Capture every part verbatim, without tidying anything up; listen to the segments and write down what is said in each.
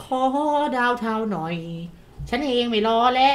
อดาวเทาหน่อยฉันเองไม่รอแล้ว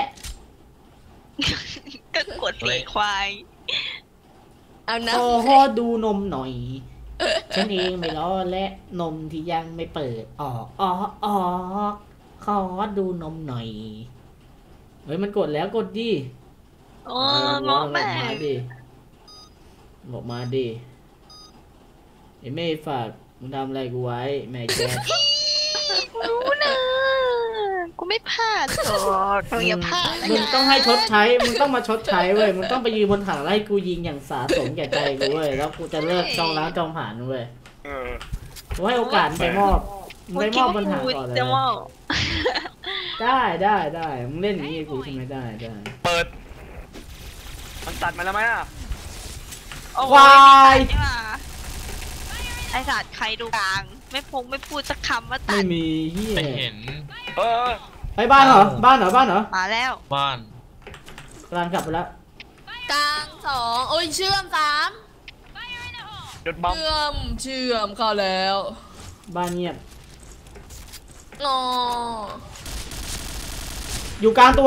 ก็กดสีควายเอานะขอดูนมหน่อยฉันเองไม่รอและนมที่ยังไม่เปิดออกออกออกขอดูนมหน่อยเฮ้ยมันกดแล้วกดดิโอ้งอแม่มาดิบอกมาดิไอ้แม่ฝากมึงทำอะไรกูไว้แม่แจ๊รู้นะกูไม่พลาดหรอกมึงอย่าพลาดมึงต้องให้ชดใช้มึงต้องมาชดใช้เว้ยมึงต้องไปยืนบนถังไล่กูยิงอย่างสาสมแก่ใจกูเว้ยแล้วกูจะเลิกจองล้างจองผ่านเว้ยกูให้โอกาสไปมอบมึงไปมอบบนถังก่อนเลยได้ได้ได้มึงเล่นอย่างนี้กูใช่ไหมได้ได้เปิดมันตัดมาแล้วไหมอ่ะควายไอสัตว์ใครดูกลางไม่พงไม่พูดสักคำว่าตัดไม่มีเฮียไม่เห็นเออไปบ้านเหรอบ้านเหรอบ้านเหรอมาแล้วบ้านกลางกลับไปแล้วกลางสองโอ้ยเชื่อมสามจุดบอมเชื่อมเชื่อมเข้าแล้วบ้านเงียบงออยู่กลางตัว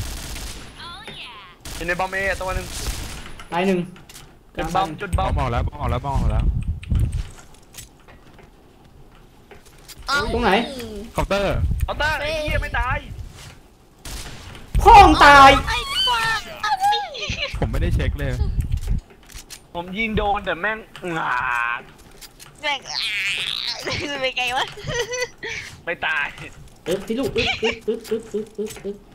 อยู่ในบอมเอตัวหนึ่งตายหนึ่งจุดบอมจุดบอมออกแล้วออกแล้วออกแล้วตรงไหนเคาน์เตอร์เคาน์เตอร์ไอ้เหี้ยไม่ตายพ่องตายผมไม่ได้เช็คเลยผมยิงโดนแต่แม่งงาแม่งเป็นไงวะไม่ตายอึ๊บที่ลูกอึ๊บอึ๊บอึ๊บอึ๊บอึ๊บอึ๊บอึ๊บ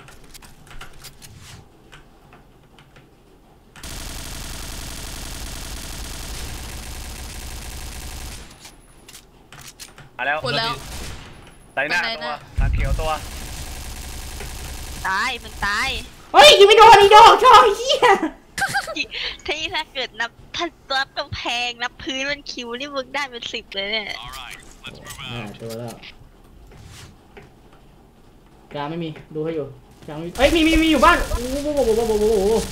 มาแล้วหมดแล้วใส่หน้าตัวตาเขียวตัวตายมึงตายเฮ้ยยิงไม่โดนอีดอกชอบเหี้ยที่ถ้าเกิดนับถ้านับกำแพงนับพื้นมันคิวนี่มึงได้เป็นสิบเลยเนี่ยตัวแล้วกลางไม่มีดูให้อยู่กลางเฮ้ยมีมีมีอยู่บ้านโอ้โหโอ้โหโอ้โหโอ้โห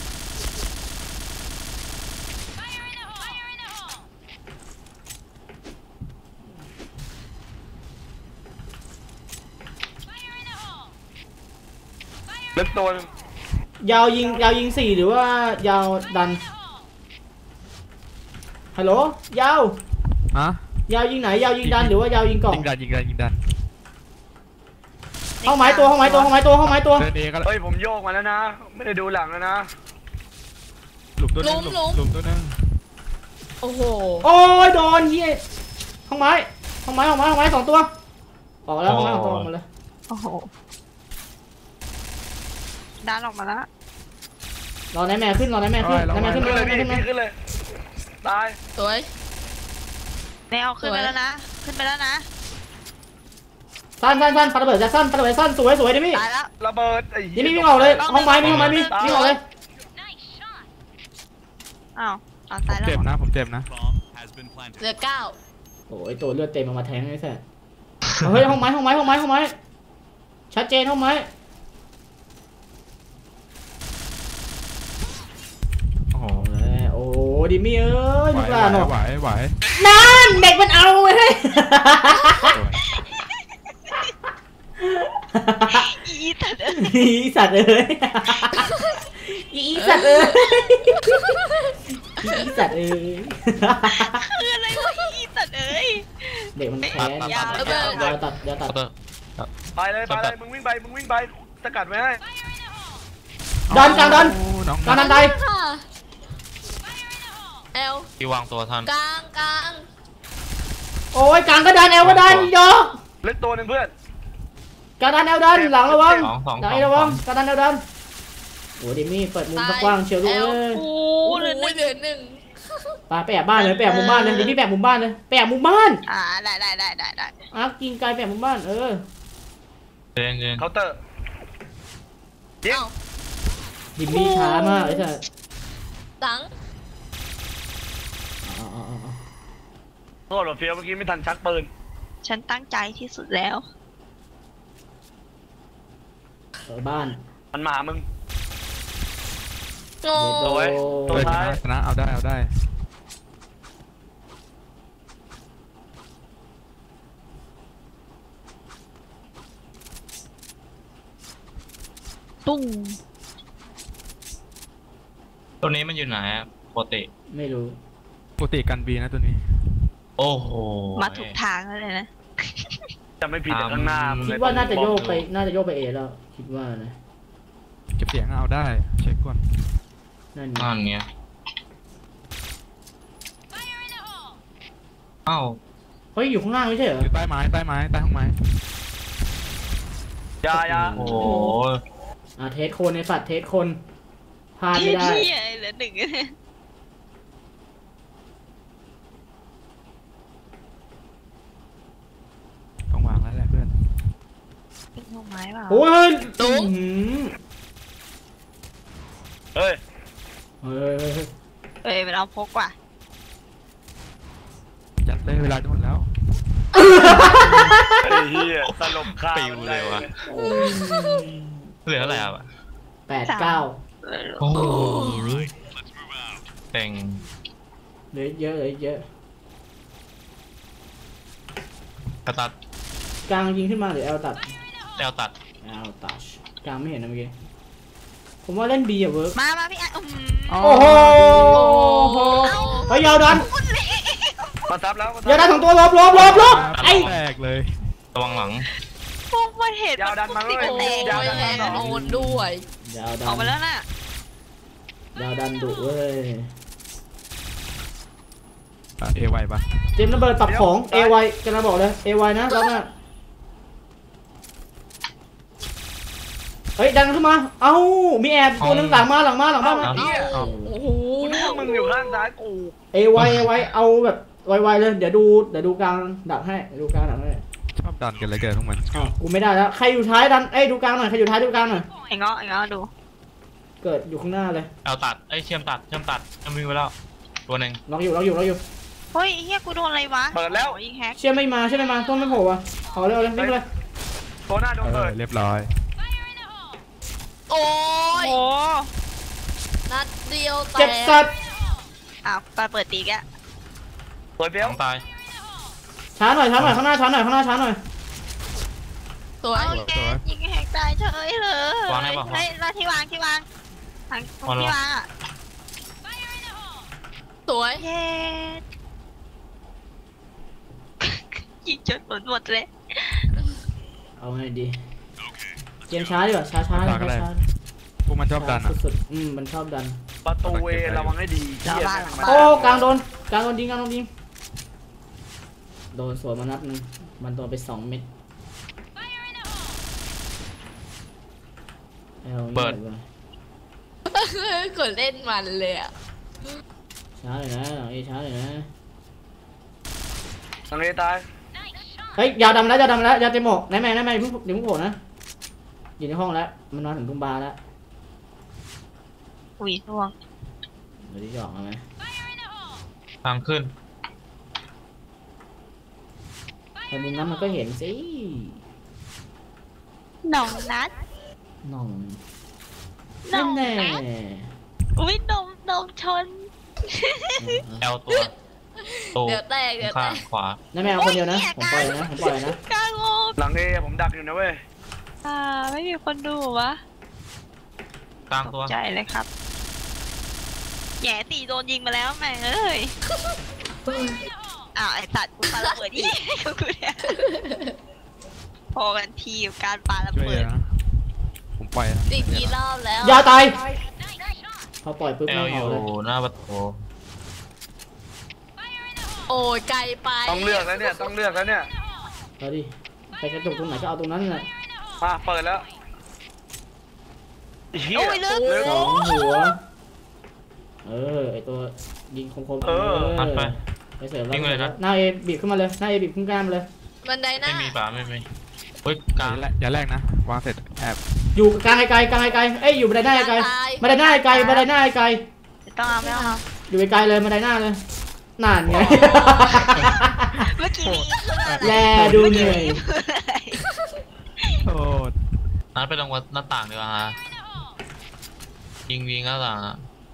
เล็กตัวยาวยิงยาวยิงสี่หรือว่ายาวดันฮัลโหลยาวฮะยาวยิงไหนยาวยิงดันหรือว่ายาวยิงกล่องยิงดันยิงดันยิงดันห้องไม้ตัวห้องไม้ตัวห้องไม้ตัวห้องไม้ตัวเฮ้ยผมโยกมาแล้วนะไม่ได้ดูหลังแล้วนะหลุมตัวนึงหลุมตัวนึงโอ้โหโอ้ยโดนเฮียห้องไม้ห้องไม้ห้องไม้ห้องไม้สองตัวออกแล้วห้องไม้สองตัวออกมาเลยโอ้โหดันออกมาแล้วรอไหนแม่ขึ้นรอไหนแม่ขึ้นไหนแม่ขึ้นเลยขึ้นเลยขึ้นเลยตายสวยแนวขึ้นไปแล้วนะขึ้นไปแล้วนะสั้นสั้นสั้นปาระเบิดจะสั้นปาระเบิดสั้นสวยสวยดิมี่ตายแล้วระเบิดดิมี่วิ่งออกเลยห้องไม้มีห้องไม้มีวิ่งออกเลยอ้าวตายแล้วเจ็บนะผมเจ็บนะเหลือเก้าโอ้ยตัวเลือดเต็มมาแทงไม่ใช่เฮ้ยห้องไม้ห้องไม้ห้องไม้ห้องไม้ชัดเจนห้องไม้โอ้โหโอ้ดิมี่เอ้ยลูกหลานไหวไหวนั่นเด็กมันเอาเลยอีสัตว์เอ้ยอีสัตว์เอ้ยอีสัตว์เอ้ยอีสัตว์เอ้ยคืออะไรวะอีสัตว์เอ้ยเด็กมันแค้นยาวตัดยาวตัดไปเลยไปเลยมึงวิ่งไปมึงวิ่งไปสกัดไว้ให้ดันกลางดันกลางดันได้เอลที่วางตัวทันกลางกลางโอ้ยกลางก็ดันเอลก็ดันอีดอกเล็กตัวหนึ่งเพื่อนกระดานแนวดันหลังระวังหลังระวังกระดานแนวดันโอ้ดิมี่เปิดมุมกว้างเชียวด้วยโอ้เหลือหนึ่งหนึ่งปาไปแอบบ้านเลยไปแอบมุมบ้านเลยดิมี่แอบมุมบ้านเลยไปแอบมุมบ้านอ่าได้ได้ได้ได้ได้อ่ะกินไกลไปแอบมุมบ้านเออเย็นเย็นเคาน์เตอร์ยิงดิมี่ช้ามากเลยเธอหลังโทษหรอเฟียวเมื่อกี้ไม่ทันชักปืนฉันตั้งใจที่สุดแล้วบ้านมันมามึงโอ้ยตัวท้ายชนะเอาได้เอาได้ปุ้งตัวนี้มันอยู่ไหนอะปกติไม่รู้ปกติกันบีนะตัวนี้ โอ้โหมาถูกทางแล้วเลยนะจะไม่ผิดแต่ข้างหน้ามึงคิเลดยว่าน่าจะโยกไปน่าจะโยกไปเอแล้วคิดว่านะเก็บเสียงเอาได้เช็คก่อนนั่นนั่นเงี้ยอ้าวเฮ้ยอยู่ข้างล่างไม่ใช่เหรออยู่ใต้ไม้ใต้ไม้ใต้ห้องไม้ยายาโอ้โหอ่ะเทสคนในสัตว์เทสคนพลาดไม่ได้ที่เหลือหนึ่งต้องวางแล้วแหละเพื่อนเป็นหัวไม้เปล่าโอ้ยตุ้งอื้อเฮ้ยหือเฮ้ยเฮ้ยเอ้ยมันเอาพกว่ะจัดเลยเวลาจะหมดแล้วไอ้เหี้ยสลบคาปิวเลยวะโอ้ยเหลืออะไรอ่ะแปดเก้าโอ้ยเต็งเหลือเยอะเหลือเยอะกระตัดกลางยิงขึ้นมาหรือแอลตัดแอลตัดแอลตัดกลางไม่เห็นนะเมื่อกี้ผมว่าเล่นบีอะเวิร์กมามาพี่อ่ะอืมโอ้โหเฮ้ยยาวดันมาซับแล้วมาซัยาวดันบของตัวลบลบลบลบไอ้แตกเลยระวังหลังพวกมันเห็นยาวดันมาเลยมันโอ้ติดยแตกแรงโดนด้วยยาวดัออกนมาแล้วน่ะยาวดันดุเว้ยเอไวปะเตรียมระเบิดตับของ เอ วาย กันนะบอกเลย เอ วาย นะรับนะเฮ้ยดันขึ้นมา เอ้ามีแอบตัวนึงหลังมาหลังมาหลังมาเอ้าเหี้ยโอ้โหกูนึกว่ามึงอยู่ข้างซ้ายกูเอ วาย เอ วาย เอาแบบไวๆเลยเดี๋ยวดูเดี๋ยวดูกลางดักให้เดี๋ยวดูกลางดักให้ชอบดันกันเลยเกินพวกมันอ้าวกูไม่ได้แล้วใครอยู่ท้ายดันเอ้ยดูกลางหน่อยใครอยู่ท้ายดูกลางหน่อยไอ้เงาะไอ้เงาะดูเกิดอยู่ข้างหน้าเลยแอลตัดไอ้เชื่อมตัดเชื่อมตัดเชื่อมวิ่งไปแล้วตัวหนึ่งล็อกอยู่ล็อกอยู่ล็อกอยู่เฮ้ยเฮียกูโดนอะไรวะเปิดแล้วโอ้ยยิงแฮกเชื่อไม่มาเชื่อไม่มาต้นไม่โผล่อะเอาเร็วเลยวิ่งไปเลยตัวหน้าโดนเอเปิอดเรียบร้อยโอ้โอ้ยโหนัดเดียวแตเจ็บกสัตว์อ้าวปาเปิดตีแกะเปิดเปี้ยวต้องตายช้าหน่อยช้าหน่อยข้างหน้าช้าหน่อยข้างหน้าช้าหน่อยสวยเอาแกยิงแฮกตายเฉยเลยวางได้ปะเฮ้ยแล้วที่วางที่วางทางตรงที่วางอ่ะสวยเย้ยิงจนหมดหมดเลยเอาไงดีเกมช้าดีกว่าช้าช้าช้าช้าพวกมันชอบดันอ่ะสุดๆอืมมันชอบดันประตูเวระวังให้ดีเหี้ยแม่งมันโอ้กลางโดนกลางโดนยิงกลางโดนยิงโดนสวนมานัดนึงมันโดนไปสองเม็ดเอางี้เลยว่ะกดเล่นมันเลยอ่ะช้าเลยนะหลังเอช้าเลยนะทางเอตายเฮ้ยยาวดำแล้วยาวดำแล้วยาวเต็มหมกไหนแม่ไหนแม่เพิ่งเดี๋ยวเพิ่งโผล่นะอยู่ในห้องแล้วมันนอนถึงทุ่มบาร์แล้วอุ้ยร่วงเดี๋ยวที่จะออกมาไหมทางขึ้นแต่มุมนั้นมันก็เห็นสิหนองนัดน่องหนองแน่นัดอุ้ยนมนมชนแอลตัวตัวเดี๋ยวแตกเดี๋ยวแตข้างกขวานั่นแม่เอาคนเดียวนะผมปล่อยนะผมปล่อยนะกลางโง่หลังเอผมดักอยู่นะเว้ยอ่าไม่มีคนดูวะกลางตัวใจเลยครับแง่ตีโดนยิงมาแล้วแม่งเอ้ยอ้าวไอ้สัตว์กูปาระเบิดยิงกูเนี่ยพอกันทีกับการปาระช่วยเบิดนะผมปล่อยนะอีกกี่รอบแล้วยาวตายพอปล่อยปุ๊บแอไม่ลอเผายู่เลยหน้าประตูโอ้ยไกลไปต้องเลือกแล้วเนี่ยต้องเลือกแล้วเนี่ยเอาดิไปกระจกตรงไหนก็เอาตรงนั้นแหละมาเปิดแล้วเหี้ยโอ้ยเลิกเลิกสองหัวเออไอตัวยิงคมๆเออพัดไปไปเสริมแล้วหน้าเอบีบขึ้นมาเลยหน้าเอบีบขึ้นกล้ามเลยบันไดหน้าไม่มีป่าไม่มีเฮ้ยกลางอย่าแรกนะวางเสร็จแอบอยู่กลางไกลๆกลางไกลๆเอ้ยอยู่บันไดหน้าไกลๆบันไดหน้าไกลๆบันไดหน้าไกลต้องเอาไม่เอาๆอยู่ไกลๆเลยบันไดหน้าเลยนานไงเมื่อกี้มีเพื่อนอะไรแลดูเหนื่อยโทษนัดไปลงหน้าต่างดีกว่าฮะยิงยิงหน้าต่างอะ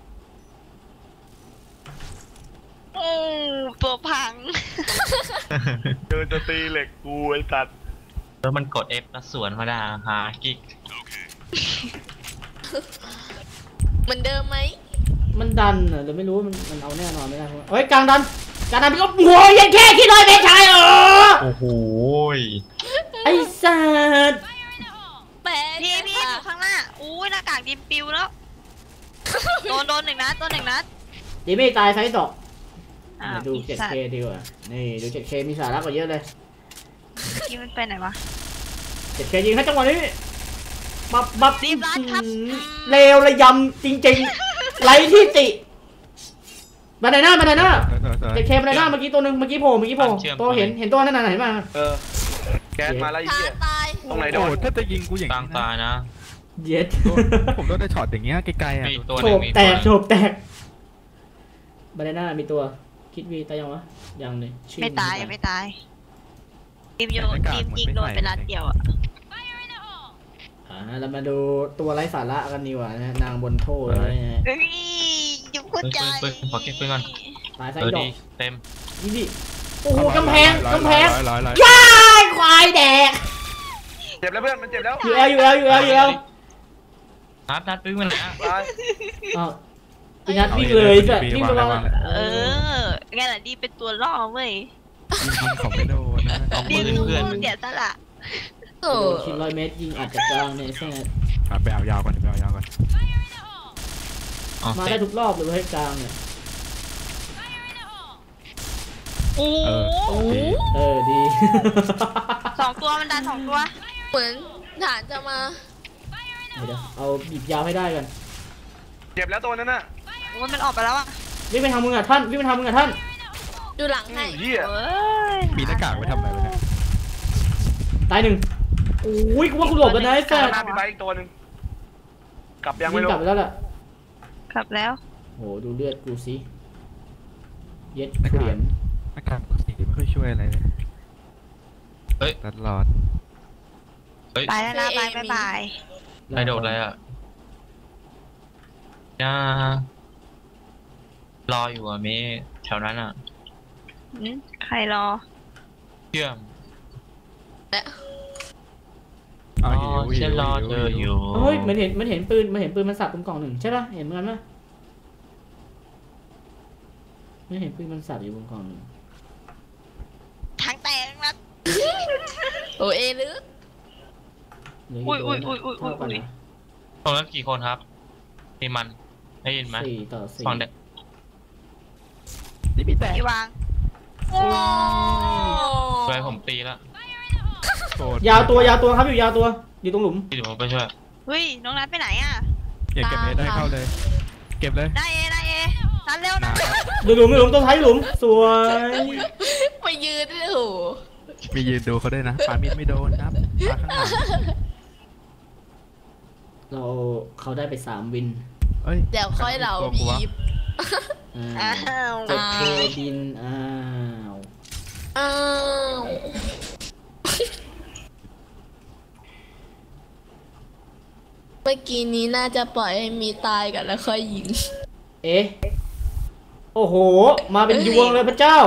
โอ้ตัวพังเดินจะตีเหล็กกูไอ้สัตว์แล้วมันกด F แล้วสวนมาได้ฮะกิ๊กเหมือนเดิมไหมมันดันเหรอหรือไม่รู้มันมันเอาแน่นอนไม่ได้เฮ้ยกลางดันกลางดันพี่ก็หัวยังแค่คิดเลยไม่ใช่เหรอโอ้โหไอ้สัตว์แปะพี่พี่อยู่ข้างหน้าอุ้ยหน้ากากดิมปิวแล้วโดนโดนหนึ่งนัดโดนหนึ่งนัดดีไม่ตายไซส์สองอ่าดูอีเจ็ดสัตเคว์ดีกว่านี่ดู เจ็ดเค มีสาระกว่าเยอะเลยพี่มันไปไหนวะเจ็ดเคยิงให้จังหวะนี้บับบับรีบรัดครับเลวระยำจริงๆไรที่ติบันไดหน้าบันไดหน้า เจ็ดเคบันไดหน้าเมื่อกี้ตัวหนึ่งเมื่อกี้โผล่เมื่อกี้โผล่ตัวเห็นเห็นตัวนั่นน่ะไหนมาเออแก๊สมาแล้วไอ้ตาเหี้ยตายตรงไหนโดโอ้นถ้าจะยิงกูอย่างต่างนี้ตายนะเย็ดผมโดนได้ช็อตอย่างเงี้ยไกลๆอ่ะมีอีกตัวโฉหนึงบมีแตตัวกหโฉนึ่งบแตกบันไดหน้ามีตัวคิดวีตายยังวะยังเลยชื่อไม่ตายไม่ตายดิมโยนดิมยิงโดนไปนัดเดียวอ่ะอ่าเรามาดูตัวไร้สาระกันดีกว่านะฮะนางบนโทษอะไรนะฮะเฮ้ยยุ่งเข้าใจปืนปืนขอเก็บปืนก่อนตายไซเออส์ดอดีกเต็มนี่ดิโอ้โหกำแพงกำแพงร้อยร้อยร้อยย้ายควายแดกเจ็บแล้วเพื่อนมันเจ็บแล้วอยู่แอลอยู่แอลอยู่แอลอยู่แอลนัดนัดปืนมันแล้วตายอ้าวพี่นัทวิ่งเลยจ้ะวิ่งไปวางเออไงล่ะดีเป็นตัวล่อเว้ยยิงของไม่โดนนะเอาดีปืนรู้เพื่อนเสียสละโอ้โดนทีร้อยเมตรยิงอัดจากกลางเนี่ยแค่อ่ะไปเอายาวก่อนไปเอายาวก่อนอ๋อมาเสได้ร็จทุกรอบเลยเว้ยกลางเนี่ยโอ้เออโหดีเออดีสองตัวมันดันสองตัวเหมือนฐานจะมาเดี๋ยวเอาบีบยาวให้ได้กันเจ็บแล้วตัวนั้นน่ะโอ้ยมันออกไปแล้วอ่ะวิ่งไปทางมึงอ่ะท่านวิ่งไปทางมึงอ่ะท่านดูหลังให้เหี้ยเอ้ยมีหน้ากากไว้ทำอะไรวะเนี่ยตายหนึ่งโอ้ยกูว่ากูหลบแล้วนะไอ้แซ่หน้าพี่ไบค์อีกตัวหนึ่งกลับยังวิ่ไม่งรู้กลับไปแล้วล่ะกลับแล้วโหดูเลือดกูสิเย็ดหน้าเขกากรียมหน้ากากสีไม่ค่อยช่วยอะไรเลยเฮ้ยตลอดเฮ้ยไปแล้วนะบายบายบายไปโดดอะไรอ่ะย่ารออยู่อ่ะเมแถวนั้นอ่ะหืมใครรอเชื่อมเอาอ๋หิอวหิฉันวรอหิวเธออยู่เฮ้ยมันเห็นมันเห็นปืนมันเห็นปืนมันสับตรงกล่องหนึ่งใช่ป่ะเห็นเหมือนกันป่ะไม่เห็นปืนมันสับอยู่บนกล่องหนึ่งทางแตกนะโอเอลึกเหลือุ้ยกี่อุ้ยตัวอุ้ยอุ้ยอุ้ยเท่ากันอุ้ยนะตรงนั้นกี่คนครับมีมันได้ยินไหมสี่ต่อสี่ฝั่งเด็กนี่มีแต่พี่วางโอ้ช่วยผมตีแล้วโกรธยาวตัวยาวตัวครับอยู่ยาวตัวอยู่ตรงหลุมที่เดี๋ยวผมไปช่วยเฮ้ยน้องนัทไปไหนอ่ะอย่าเก็บเลยได้เข้าเลย เก็บเลยได้เอได้เอนัดเร็วนะดูหลุมดูหลุมตัวท้ายหลุมสวยไปยืนด้วยโหมียืนดูเขาด้วยนะปามิดไม่โดนครับปาข้างหลังเราเขาได้ไปสามวินเอ้ยเดี๋ยวค่อยเราตัวบีกูวะบอ่าอ้าวเจ็ดเคบินอ้าวอ้าวเมื่อกี้นี้น่าจะปล่อยให้มีตายกันแล้วค่อยยิงเอ๊ะโอ้โหมาเป็นยวงเลยพระเจ้า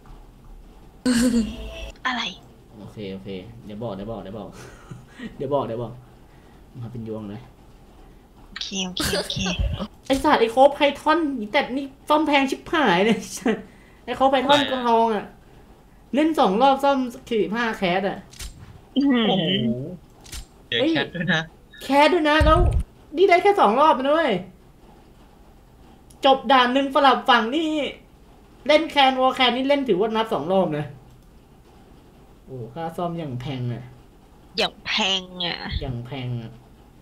อะไรโอเคโอเคเดี๋ยวบอกเดี๋ยวบอกเดี๋ยวบอก เดี๋ยวบอกเดี๋ยวบอกมาเป็นยวงเลยโอเคโอเคโอเคไอสัตว์ไอโคบไพทอนแต่นี่ซ่อมแพงชิบหายเลย ไอโคบไพทอนกระทองอ่ะเล่นสองรอบซ่อมสี่ห้าแคสอ่ะอื้อหือโอ้โหเดี๋ยวเฮ้ยแคทด้วยนะแคสด้วยนะแล้วนี่ได้แค่สองรอบนะเว้ยจบด่านหนึ่งสลับฝั่งนี่เล่นแคนวอลแคนนี่เล่นถือว่านับสองรอบนะโอ้ค่าซ่อมอย่างแพงอ่ะอย่างแพงอ่ะอย่างแพงอ่ะ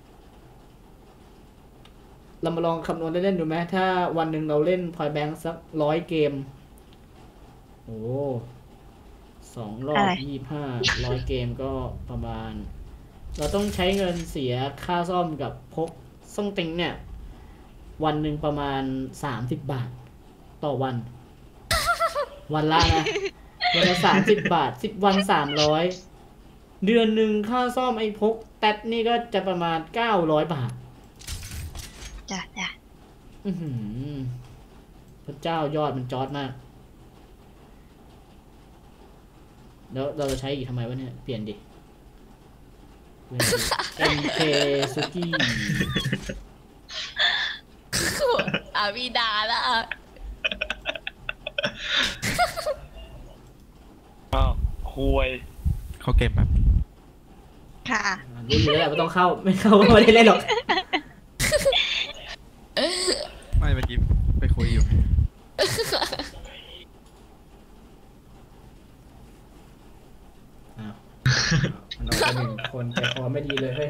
เรามาลองคำนวณเล่นๆดูไหมถ้าวันหนึ่งเราเล่นพอยแบงค์สักร้อยเกมโอ้สองรอบยี่ห้าร้อยเกมก็ประมาณ เราต้องใช้เงินเสียค่าซ่อมกับพกซ่องติงเนี่ย วันหนึ่งประมาณสามสิบบาท ต่อวัน วันละนะวันละสามสิบบาทสิบวันสามร้อยเดือนหนึ่งค่าซ่อมไอ้พกแท็ดนี่ก็จะประมาณเก้าร้อยบาทจ้ะจ้ะอือหือพระเจ้ายอดมันจอดมาก แล้วเราจะใช้อีกทำไมวะเนี่ย เปลี่ยนดิ เอ็ม เค ซุกี้พี่ดาละอ้าวคุยเขาเกมแบบค่ะรู้อยู่แล้วแหละไม่ต้องเข้าไม่เข้าก็ไม่ได้เล่นหรอกไม่เมื่อกี้ไปคุยอยู่อ้าวมันเอาไปหนึ่งคนใจคอไม่ดีเลยเฮ้ย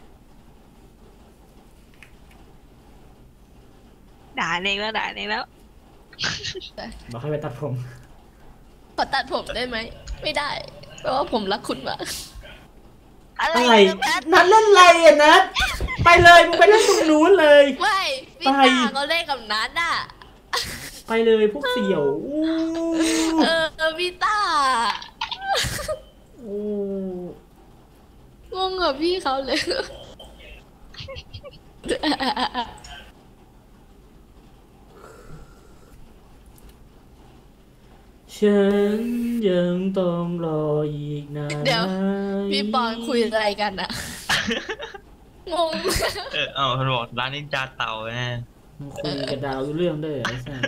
ด่าเองแล้วด่าเองแล้วบอกให้ไปตัดผมขอตัดผมได้ไหมไม่ได้ เพราะว่าผมรักคุณมากอะไรอะไรนะนัดเล่นอะไรอ่ะนัดไปเลยมึงไปเล่นตรงนู้นเลยไม่พี่ไปตาเขาเล่นกับนัดอ่ะไปเลยพวกเสี่ยวอู้เออพี่ตาอู้งงกับพี่เขาเลยฉันยังต้องรออีกนานเดี๋ยว พี่ปอนคุยอะไรกันอะงงเออเอาเขาบอกร้านนินจาเต่าแน่มึงคุยกับดาวรู้เรื่องด้วยเหรอไอ้สัส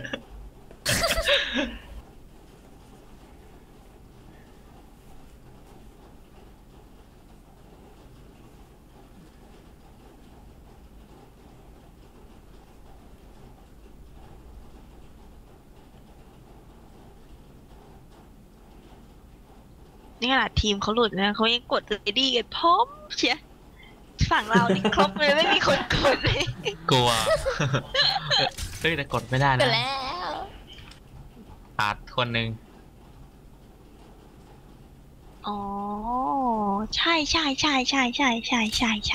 นี่ขนาดทีมเขาหลุดนะเขายังกดเลดี้กันพร้อมเชียฝั่งเรานี่ครบเลยไม่มีคนกดเลยกลัว เฮ้ยแต่กดไม่ได้ไปนะแล้วขาดคนหนึ่งอ๋อใช่ใช่ใช่ใช่ใช่ใช่ใช่ใช่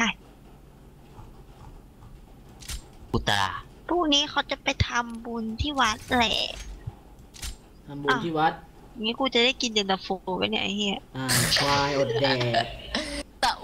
อุตาพรุ่งนี้เขาจะไปทำบุญที่วัดแหละทำบุญที่วัดงี้กูจะได้กินเย็นตาโฟไปเนี่ยไอ้เหี้ยอ่าควายอดแดกตะอุ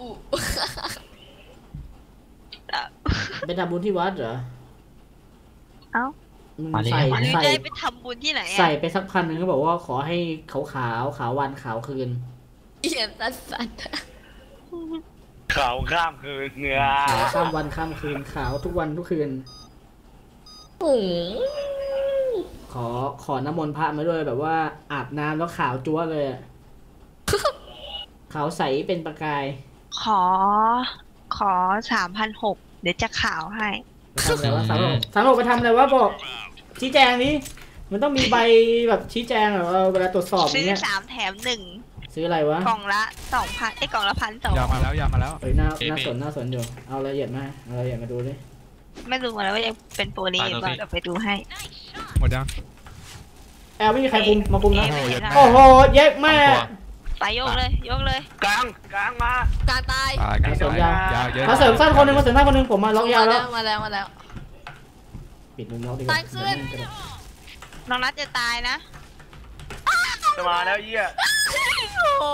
ไปทำบุญที่วัดเหรอเอ้ามึงมาเลยใส่มาเลยใส่ได้ไปทำบุญที่ไหนอะใส่ไปสักพันหนึ่งก็บอกว่าขอให้ขาวขาวขาววันขาวคืนเอียนสัสสัสขาวข้ามคือเงือขาวข้ามวันข้ามคืนขาวทุกวันทุกคืนโอ้โหขอขอน้ำมนต์พระมาด้วยแบบว่าอาบน้ำแล้วขาวจั๊วเลยอะ ขาวใสเป็นประกายขอ ขอสามพันหกเดี๋ยวจะข่าวให้ไปทำอะไรวะสามหกสามหกไปทำอะไรวะบอก ชี้แจงนี้มันต้องมีใบแบบชี้แจงแบบว่าเวลาตรวจสอบอซื้ย่างอเงี้ยสามแถมหนึ่งซื้ออะไรวะกล่องละสองพันไอ้ยกล่องละพันสองยามาแล้วยามาแล้วเอ้ยน่าน่าสนน่าสนอยู่เอารายละเอียดมาเอารายละเอียดมาดูดิไม่รู้มาแล้วว่ายังเป็นโปรนี้หรือเปล่าเดี๋ยวไปดูให้หมดยังแอลไม่มีใครคุมมาคุมนะเอ๊ะไม่เห็นโอ้โหเย็กแม่ไปยกเลยยกเลยกลางกลางมาการตายตายกันมาเสริมยาวยาวเยอะมาเสริมสั้นคนหนึ่งมาเสริมสั้นคนหนึ่งผมมาล็อกยาวแล้วมาแล้วมาแล้วปิดมุมล็อกดีกว่าตายขึ้นเดี๋ยวแม่งกระโดดน้องนัทจะตายนะจะมาแล้วเยี่ยโอ้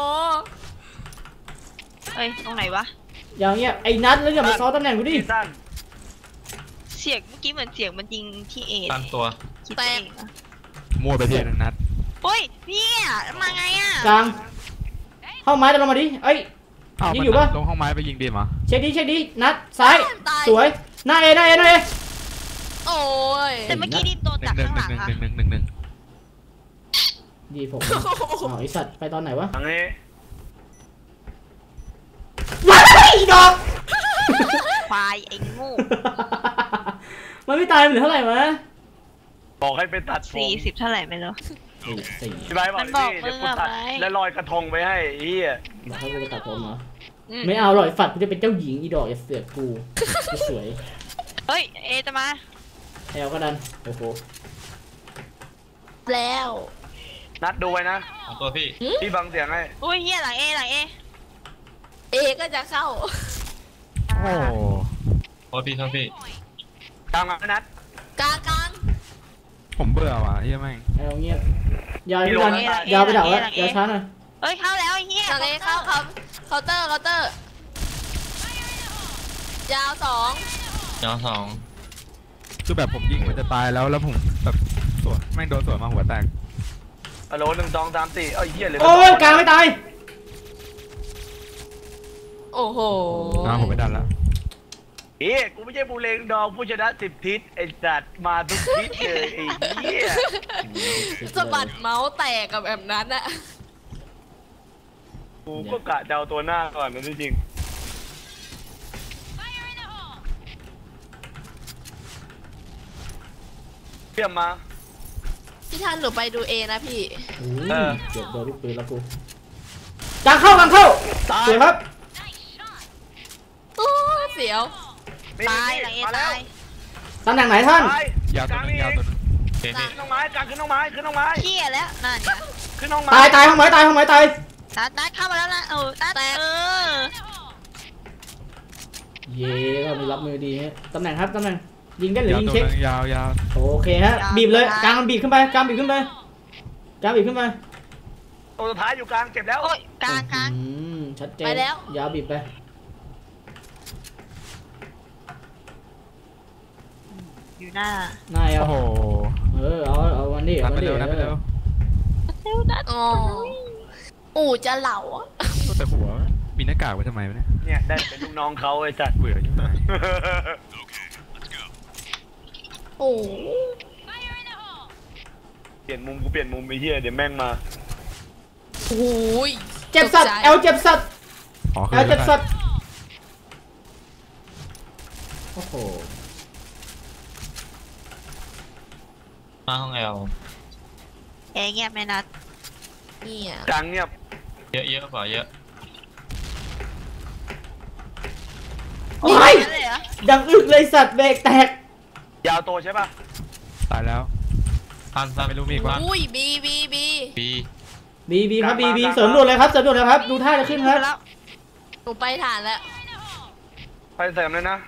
เฮ้ยตรงไหนวะอย่างเงี้ยไอ้นัทแล้วอย่ามาซ้อตำแหน่งกูดิที่สั้นเสียงเมื่อกี้เหมือนเสียงมันยิงที่เอตั้งตัวคิดเองอะมั่วไปทีนึงนัดเฮ้ยเนี่ยมาไงอ่ะกลางเข้าไม้จะลงมาดิเอ้ยอ้าวยิงมันอยู่ปะลงห้องไม้ไปยิงดีมเหรอเช็คดิเช็คดินัทซ้ายตายสวยหน้าเอหน้าเอหน้าเอโอ้ยแต่เมื่อกี้ดิมโดนหนึ่จากงหนึ่งข้างหหลันึ่งงหค่ะนึ่งหนึ่งหนึ่งหนึ่งดีผมอ๋อไอสัตว์ไปตอนไหนวะทางนี้ว้ายอีดอกควายไอ้โง่มันไม่ตายมันเหลือเท่าไหร่วะบอกให้ไปตัดผมสี่สิบเท่าไหร่ไม่รู้สี่สี่พี่ไบร์ทบอกมันบอกนี่เดี๋ยวกูมึงอะตัดไว้แล้วลอยกระทงไปให้ไอ้เฮียบอกให้กูไปตัดผมเหรออืมไม่เอาหรอกไอ้ฝัดกูจะเป็นเจ้าหญิงอีดอกอย่าเสือกกูกูสวยเฮ้ยเอจะมาแอลก็ดันโอ้โหแล้วนัดดูไว้นะของตัวพี่พี่บังเสียงให้อุ้ยเฮียหลังเอหลังเอเอก็จะเข้าโอ้โทษพี่โทษพี่กลางมานัดกลางกลางผมเบื่อว่ะเฮียแม่งแอลเงียบยาวไปดันยาวไปดักแล้วยาวช้าหน่อยเฮ้ยเข้าแล้วไอ้เฮียหลังเอเข้าครับเคาน์เตอร์เคาน์เตอร์ ยาวสองยาวสองคือแบบผมยิงมันจะตายแล้วแล้วผมแบบสวนแม่งโดนสวนมาหัวแตกฮัลโหลหนึ่งสองสามสี่เอ้ยเฮียเหลยโอ้ยกลางไม่ตายโอ้โหน้าผมไม่ดันแล้วเอ๊ะกูไม่ใช่บูเลงดองผู้ชนะสิบทิศไอ้สัตว์มาทุกทิศเลยไอ้เหี้ยสะบัดเมาส์แตกกับแบบนั้นอะกูก็กะจะเอาตัวหน้าก่อนนะจริงเพียมมาพี่ท่านหนูไปดูเอนะพี่โอ้ยเก็บโดนลูกปืนแล้วกูกลางเข้ากลางเข้าสวยครับโอ้เสียวตายหลังเอตายตำแหน่งไหนท่านยาวตัวนึงยาวตัวนึงเจ๊กลาพี่งขึ้นน้องไม้กลางขึ้นน้องไม้ขึ้นน้องไม้เขี้ยแล้วนั่นไงขึ้นน้องไม้ตายตายห้องไม้ตายห้องไม้ตายนัดนัดเข้ามาแล้วนะเออนัดเออเย่เรามีรับมือดีฮะตำแหน่งครับตำแหน่งยิงได้หรือยาวยิงตัวเช็คนึงยาวยาวโอเคฮะบีบเลยกลางบีบขึ้นไปกลางบีบขึ้นไปกลางบีบขึ้นไปตัวสุดท้ายอยู่กลางเก็บแล้วโอ้ยกลางกลางอืมชัดเจนไปแล้วยาวบีบไปอยู่หน้านายเอาโอ้โหเออเอาเอาวันนี้นับวัไปนนี้เร็วนับไปเร็วเร็วนัดอ๋ออู่จะเหล่าอะแต่หัวมีหน้ากากไว้ทำไมวะเนี่ยเนี่ยได้เป็นลูกน้องเขาไอ้สัตว์เบื่อยิ่งไหนโอ้เปลี่ยนมุมกูเปลี่ยนมุมไอ้เหี้ยเดี๋ยวแม่งมาโหยเจ็บสัตว์เอลเจ็บสัตว์ขอเอคืลนเจ็บแล้วสักัตนว์โอ้โหมาห้องแอลเอเงียบไหมนัดเนี่ยกลางเงียบเยอะเยอะกว่าเยอะโอ้ยนั่นเลยเหรอดังอึกเลยสัตว์เบรกแตกยาวโตใช่ป่ะตายแล้วทันทันไม่รู้มีอีกวะอุ้ยบีบีบีปีบีบีครับบีบีเสริมด่วนเลยครับเสริมด่วนเลยครับดูท่าจะขึ้นครับแล้วหนูไปฐานแล้วไปเสริมเลยนะ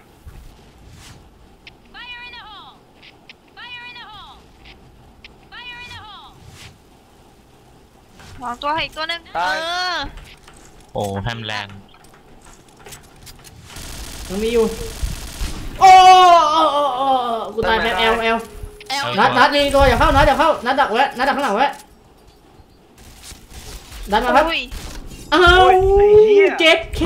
มองตัวให้อีกตัวหนึงเออโอ้แฮมแรงยังมีอยู่โอ้โอ้โอ้โอ้กูตายแพ้เอลเอลแอลนัดนัดมีตัวอย่าเข้านัดอย่าเข้านัดดักไว้นัดดักข้างหลังไว้ดันมาครับอุ้ยอ้าวเจ็ดเค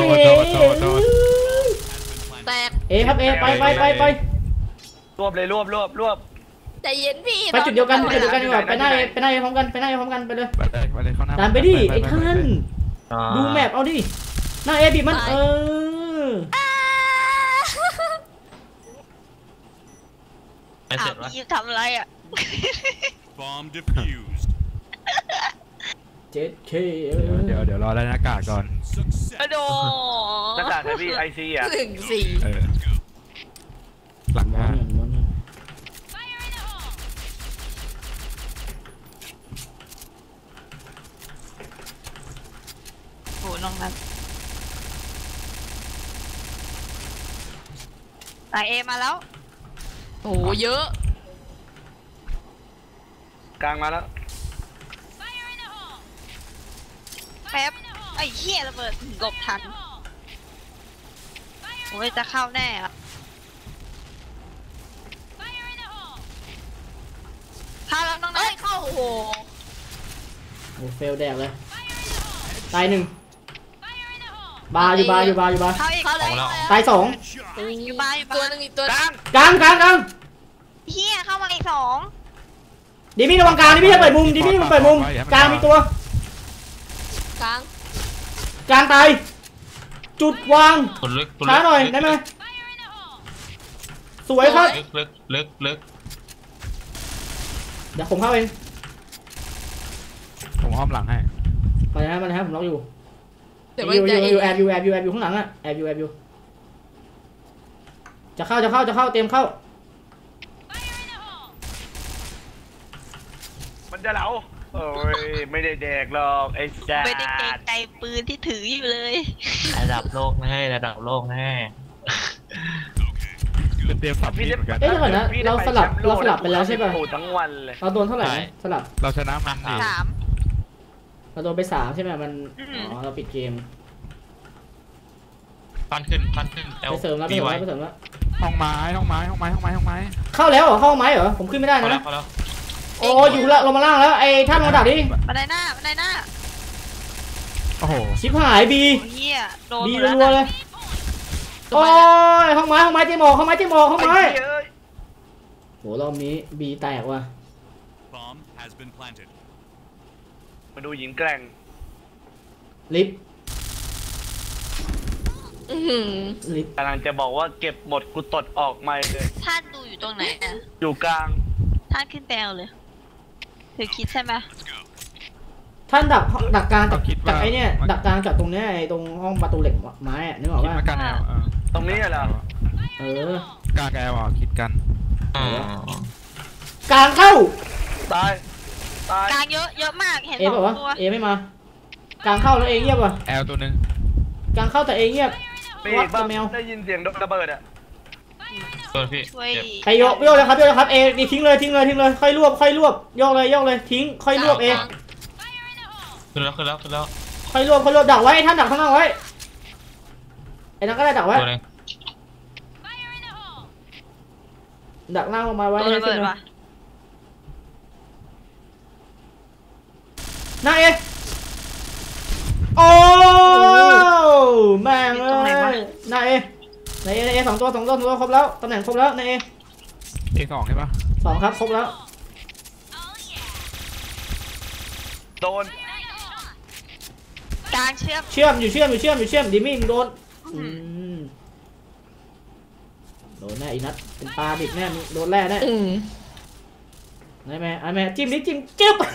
แตกเอครับเอไปไปไปไปรวบเลยรวบรวบรวบใจเย็นพี่ไปจุดเดียวกันไปจุดเดียวกันดีกว่าไปหน้าเอไปหน้าเอพร้อมกันไปหน้าเอพร้อมกันไปเลยไปเลยไปเลยเข้าหน้าดันไปดิไอ้ท่านอ่าดูแมปเอาดิหน้าเอบีบมันเออไม่เสร็อ้าวจวะพี่ทำอะไรอ่ะ Bomb defused. เจ็ดเคเดี๋ยวเดี๋ยวรอได้หน้ากากก่อนกระโดหน้ากากไอพี่ไอซีอ่ะหนึ่งสี่เออหลังมอห้าหนึ่งมอหนึ่งโหน้องนัดไอเอมาแล้วโอ้โหเยอะกลางมาแล้วแป๊บไอ้เหี้ยระเบิดหลบทันโอ้ยจะเข้าแน่อะเข้าแล้วน้องนัเอ้ยดเข้าโอ้โหโอ้เฟลแดกเลยตายหนึ่งบาร์อยู่บาร์อยู่บาร์อยู่บาร์เข้าอีกเข้าแล้วตายสองอยู่บ้านอยู่ตัวบ้านหนึงอีกตัวกลางกลางกลางกลางเหี้ยเข้ามาอีกสองดิมี่ระวังกลางดิมี่จะเปิดมุมดิมี่มันเปิดมุมกลางมีตัวกลางกลางตายจุดวางคนลึกคนลึกช้าหน่อยได้ไหมสวยครับลึกลึกลึกลึกเดี๋ยวผมเข้าเองผมอ้อมหลังให้มาเลยฮะมาเลยฮะผมล็อกอยู่เดี๋ยวอมันยู่อจะยู่อยู่แอบอยู่แอบอยู่แอบอยู่ข้างหลังอะแอบอยู่แอบอยู่จะเข้าจะเข้าจะเข้าเตรียมเข้ามันจะเหลาโอ้ยไม่ได้แดกหรอกไอ้จ้าไม่ได้เกรงใจปืนที่ถืออยู่เลยระดับโลกแน่ระดับโลกแน่เป็นเตรียมสับพี่เหมือนกันเอ๊ะเดี๋ยวก่อนนะพี่เราได้สลับแชมป์โเราสลับไปแล้วใช่ป่ะโอ้ทั้งวันเลยเราโดนเท่าไหร่นะสลับเราชนะมันดิสามเราโดนไปสามใช่ไหมมันอืมอ๋อเราปิดเกมปั้นขึ้นปั้นขึ้นไปเสริมแล้วไปบีเสริมไว้แล้วไปเสริมแล้วห้องไม้ห้องไม้ห้องไม้ห้องไม้ห้องไม้เข้าแล้วเหรอเข้าไหมเหรอผมขึ้นไม่ได้เข้าแล้วนะเข้าแล้วโอ้อยู่ละลงมาล่างแล้วไอ้ท่านลงมาดักดิบันไดหน้าบันไดหน้าโอ้โหชิบหายบีโอ้เหี้ยโดนบีหมดรัแล้ววๆเลนะยโดโอ้ยห้องไม้ห้องไม้เจโมห้องไม้เจโมห้องไม้ไอ้เหี้ยเอ้ยโหรอบนี้บีแตกว่ะ Bomb has been planted. มาดูหญิงแกร่งลิฟต์อื้อหือลิฟต์กำลังจะบอกว่าเก็บหมดกูตดออกไม่เลยท่านดูอยู่ตรงไหนอะอยู่กลางท่านขึ้นแปลวเลยถือคิดใช่ไหมท่านดักดักกลางจากจากไอ้เนี่ยดักกลางจากตรงเนี้ยไอ้ตรงห้องประตูเหล็กไม้อะนึกออกคิดป่ะมากันแอลเออตรงนี้เหรอเออกลางแอลอ่ะคิดกันอ๋อกลางเข้าตาย ตายกลางเยอะเยอะมากเห็นเอสอแบบงว่าตัวเอไม่มากลางเข้าแล้วเอเงียบว่ะแอลตัวหนึงกลางเข้าแต่เอเงียบมีวัอีดกกับ้าบงแมวได้ยินเสียงระเบิดอ่ะตัวพี่ช่วยเจ็บไปโยกโยกเลยครับโยกเลยครับเอนี่ทิ้งเลยทิ้งเลยทิ้งเลยค่อยรวบค่อยรวบโยกเลยโยกเลยทิ้งค่อยรวบเอขึ้นแล้วขึ้นแล้วขึ้นแล้วค่อยรวบค่อยรวบดักไว้ท่านดักข้างนอกไว้ไอ้นั่นก็ได้ดักไว้ตัวหนึงดักหน้าลงมาไว้ตัวระเบิดขึ้นว่ะหน้าเอโอ้แม่งเอ้ยหน้าเอในเอในเอสองตัวสองตัวสองตัวครบแล้วตำแหน่งครบแล้วในเอเอสองใช่ปะสองครับครบแล้วโดนกลางเชื่อมเชื่อมอยู่เชื่อมอยู่เชื่อมอยู่เชื่อมดิมี่มึงโดนอืมโดนแน่อีนัทเป็นปลาดิบแน่มึงโดนแร่แน่อืมไอ้แม่ไอ้แม่จิ้มนิดจิ้มจึ๊บ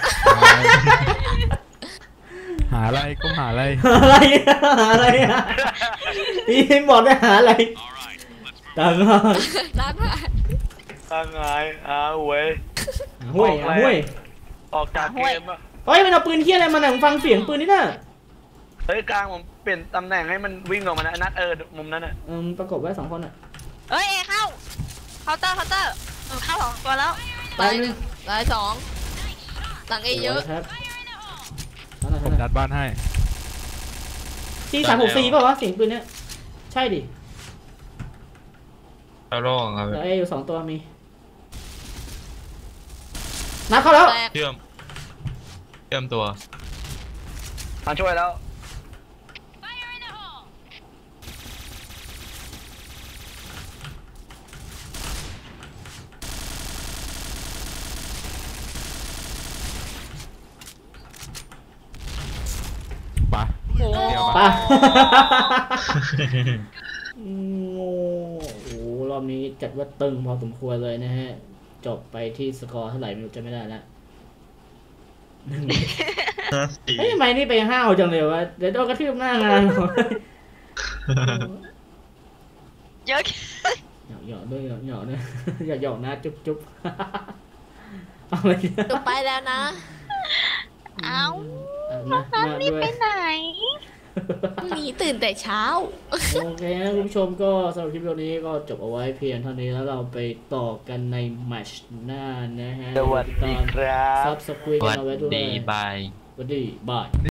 หาอะไรก็หาอะไรหาอะไรหาอะไรอ่ะอีมบอกได้หาอะไร All right, let's move. ต่างหากรักมากทางไงอ้าวเว้ยห้วยห้วยออกจากเกมอ่ะเฮ้ยมันเอาปืนเที่ยอะไรมาหนังฟังเสียงปืนนี่น่ะเฮ้ยกลางผมเปลี่ยนตำแหน่งให้มันวิ่งออกมานะนัดเออมุมนั้นอ่ะเออประกบไว้สองคนอ่ะเอ้ยเอเข้าเคาน์เตอร์เคาน์เตอร์เออเข้าสองตัวแล้วตายหนึ่งตายสองหลังเอเยอะครับนั่นแหละผนั่มนแหดัละดบ้านให้ซีสามหกสี่ป่าววะเสียงปืนเนี้ยใช่ดิแล้วโล่งครับแต่ไอ้อยู่สองตัวมีนัดเข้าแล้วแตกเชื่อมเชื่อมตัวมาช่วยแล้วปะโอ้โหเดี๋ยวไปปะโอ้โหรอบนี้จัดว่าตึงพอสมควรเลยนะฮะ จบไปที่สกอร์เท่าไหร่ไม่รู้จะไม่ได้แล้วเฮ้ยทำไมนี่ไปห้าวจังเลยวะเดี๋ยวโดนกระทืบหน้างานเยอะหยอกหยอกด้วยหยอกหยอกด้วย หยอกหยอกนะจุ๊บจุ๊บ เอาเลยจบไปแล้วนะเอ้านะน้องมานี่ด้วยไปไหนพรุ่งนี้ตื่นแต่เช้าโอเคนะคุณผู้ชมก็สำหรับคลิปวิดีโอนี้ก็จบเอาไว้เพียงเท่านี้แล้วเราไปต่อกันในแมตช์หน้านะฮะสวัสดีครับซับสกุยสกันวัสเอาไว้ด้วยดีบายสวัสดีบาย